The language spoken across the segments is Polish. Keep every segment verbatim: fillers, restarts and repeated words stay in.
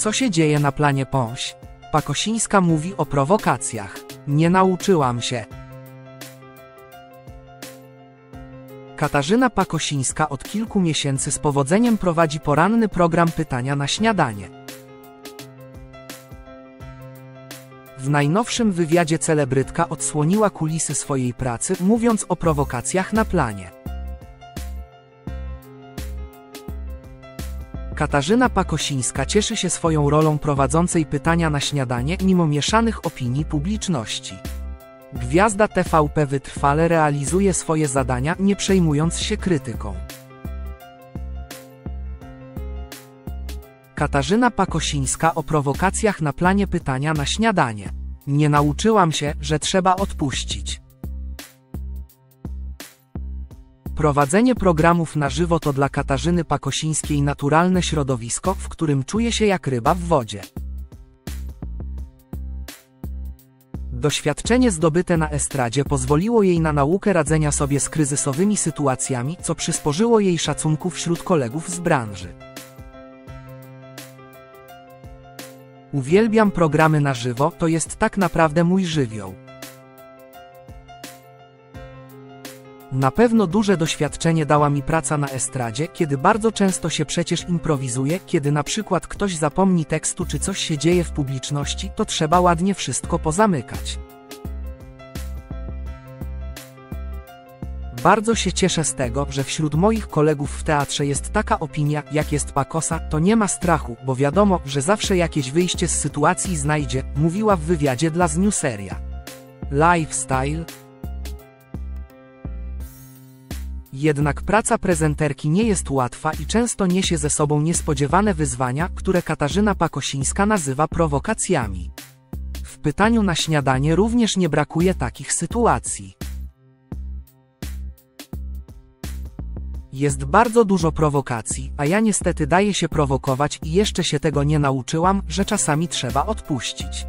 Co się dzieje na planie Pąś? Pakosińska mówi o prowokacjach. Nie nauczyłam się. Katarzyna Pakosińska od kilku miesięcy z powodzeniem prowadzi poranny program Pytania na śniadanie. W najnowszym wywiadzie celebrytka odsłoniła kulisy swojej pracy, mówiąc o prowokacjach na planie. Katarzyna Pakosińska cieszy się swoją rolą prowadzącej Pytania na śniadanie, mimo mieszanych opinii publiczności. Gwiazda T V P wytrwale realizuje swoje zadania, nie przejmując się krytyką. Katarzyna Pakosińska o prowokacjach na planie Pytania na śniadanie. Nie nauczyłam się, że trzeba odpuścić. Prowadzenie programów na żywo to dla Katarzyny Pakosińskiej naturalne środowisko, w którym czuje się jak ryba w wodzie. Doświadczenie zdobyte na estradzie pozwoliło jej na naukę radzenia sobie z kryzysowymi sytuacjami, co przysporzyło jej szacunku wśród kolegów z branży. Uwielbiam programy na żywo, to jest tak naprawdę mój żywioł. Na pewno duże doświadczenie dała mi praca na estradzie, kiedy bardzo często się przecież improwizuje, kiedy na przykład ktoś zapomni tekstu czy coś się dzieje w publiczności, to trzeba ładnie wszystko pozamykać. Bardzo się cieszę z tego, że wśród moich kolegów w teatrze jest taka opinia, jak jest Pakosa, to nie ma strachu, bo wiadomo, że zawsze jakieś wyjście z sytuacji znajdzie, mówiła w wywiadzie dla Znewseria. Lifestyle. Jednak praca prezenterki nie jest łatwa i często niesie ze sobą niespodziewane wyzwania, które Katarzyna Pakosińska nazywa prowokacjami. W Pytaniu na śniadanie również nie brakuje takich sytuacji. Jest bardzo dużo prowokacji, a ja niestety daję się prowokować i jeszcze się tego nie nauczyłam, że czasami trzeba odpuścić.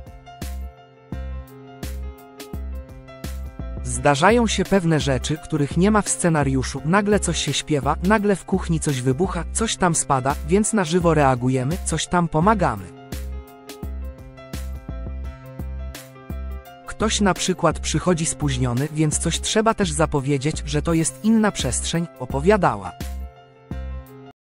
Zdarzają się pewne rzeczy, których nie ma w scenariuszu, nagle coś się śpiewa, nagle w kuchni coś wybucha, coś tam spada, więc na żywo reagujemy, coś tam pomagamy. Ktoś na przykład przychodzi spóźniony, więc coś trzeba też zapowiedzieć, że to jest inna przestrzeń, opowiadała.